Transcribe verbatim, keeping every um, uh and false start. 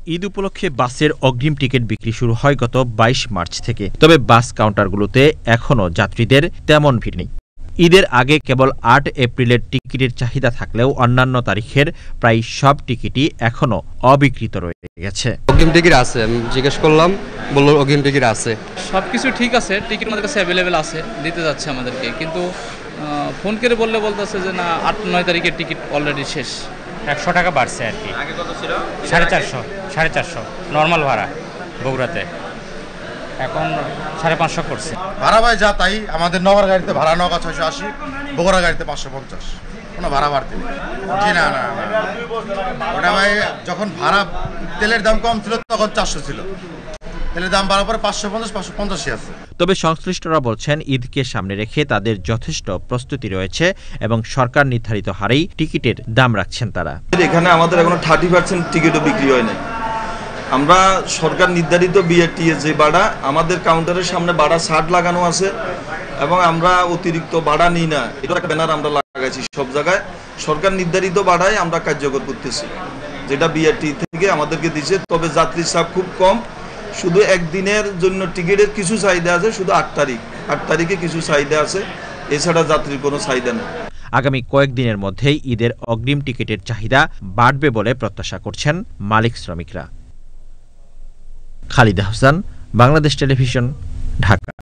ঈদ উপলক্ষে বাসের অগ্রিম টিকিট বিক্রি শুরু হয় গত বাইশ মার্চ থেকে। তবে বাস কাউন্টারগুলোতে এখনও যাত্রীদের তেমন ভিড় নেই। ঈদের আগে কেবল আট এপ্রিলের টিকিটের চাহিদা থাকলেও অন্যান্য তারিখের প্রায় সব টিকিটই এখনও অবিক্রিত রয়ে গেছে। অগ্রিম টিকিট আছে, আমি জিজ্ঞেস করলাম, বলল অগ্রিম টিকিট আছে। সবকিছু ঠিক আছে, টিকিট আমাদের কাছে অ্যাভেলেবেল আছে, দিতে যাচ্ছে আমাদেরকে, কিন্তু ফোন করে বললে বলতেছে যে না আট নয় তারিখের টিকিট অলরেডি শেষ। একশো টাকা বাড়ছে আর কি। আগে কত ছিল? সাড়ে চারশো সাড়ে চারশো নর্মাল ভাড়া বগুড়াতে, এখন সাড়ে পাঁচশো করছে ভাড়া। ভাই যা তাই, আমাদের নগর গাড়িতে ভাড়া নগা ছয়শো আশি, বগুড়া গাড়িতে পাঁচশো পঞ্চাশ, কোনো ভাড়া বাড়তি নেই। জি না না না ওটা ভাই যখন ভাড়া তেলের দাম কম ছিল তখন চারশো ছিল, তেলের দাম বাড়ার পরে পাঁচশো পঞ্চাশ পাঁচশো পঞ্চাশই আছে। তবে সংশ্লিষ্টরা বলছেন ঈদকে সামনে রেখে তাদের যথেষ্ট প্রস্তুতি রয়েছে এবং সরকার নির্ধারিত হারেই টিকিটের দাম রাখছেন তারা। এখানে আমাদের এখনো থার্টি পার্সেন্ট টিকিটও বিক্রি হয় নাই। আমরা সরকার নির্ধারিত বিআরটি যে ভাড়া, আমাদের কাউন্টারের সামনে ভাড়া ষাট লাগানো আছে এবং আমরা অতিরিক্ত ভাড়া নিই না। এটা একটা ব্যানার আমরা লাগাইছি সব জায়গায়, সরকার নির্ধারিত ভাড়ায় আমরা কার্যকর করতেছি, যেটা বিআরটি থেকে আমাদেরকে দিচ্ছে। তবে যাত্রীর চাপ খুব কম, শুধু একদিনের জন্য টিকিটের কিছু চাহিদা আছে, শুধু আট তারিখ আট তারিখে কিছু চাহিদা আছে, এছাড়া যাত্রীর কোনো চাহিদা নেই। আগামী কয়েকদিনের মধ্যেই ঈদের অগ্রিম টিকিটের চাহিদা বাড়বে বলে প্রত্যাশা করছেন মালিক শ্রমিকরা। খালিদ আহসান, বাংলাদেশ টেলিভিশন, ঢাকা।